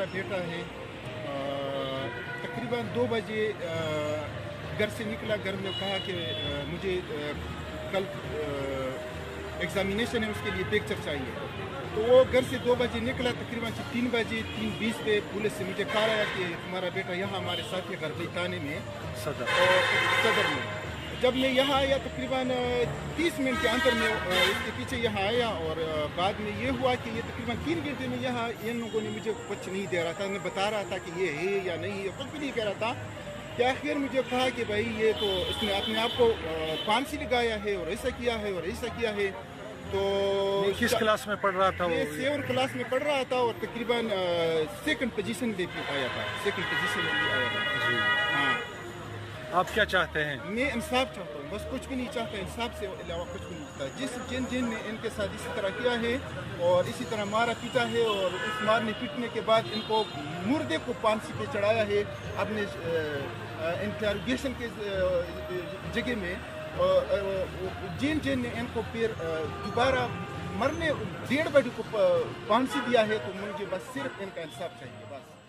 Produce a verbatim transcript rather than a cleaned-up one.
मेरा बेटा है, तकरीबन दो बजे घर से निकला। घर में कहा कि मुझे कल एग्जामिनेशन है, उसके लिए पिक्चर चाहिए। तो वो घर से दो बजे निकला। तकरीबन तीन बजे तीन बीस पे पुलिस से मुझे कहा आया कि तुम्हारा बेटा यहाँ हमारे साथ है गरबई थाने में, सदर और सदर में। जब मैं यहाँ आया तकरीबन तीस मिनट के अंदर में इसके पीछे यहाँ आया, और बाद में ये हुआ कि ये तकरीबन तीन घंटे में यहाँ इन लोगों ने मुझे कुछ नहीं दे रहा था। मैं बता रहा था कि ये है या नहीं है, कुछ भी नहीं कह रहा था। क्या आखिर मुझे कहा कि भाई ये तो इसने अपने आप को फांसी लगाया है और ऐसा किया है और ऐसा किया है। तो किस क्लास में पढ़ रहा था वो? सेवन क्लास में पढ़ रहा था और तकरीबन सेकंड पोजीशन पे आया था, सेकंड पोजीशन में आया था जी। हाँ, आप क्या चाहते हैं? मैं इंसाफ चाहता हूँ, बस कुछ भी नहीं चाहता, इंसाफ से अलावा कुछ भी नहीं चाहता। जिस जिन जिन ने इनके साथ इसी तरह किया है और इसी तरह मारा पीटा है, और उस मारने पीटने के बाद इनको मुर्दे को फांसी पे चढ़ाया है अपने इंटरोगेशन के जगह में, जिन जिन ने इनको फिर दोबारा मरने डेढ़ बजे को फांसी दिया है। तो मुझे बस सिर्फ इनका इंसाफ चाहिए बस।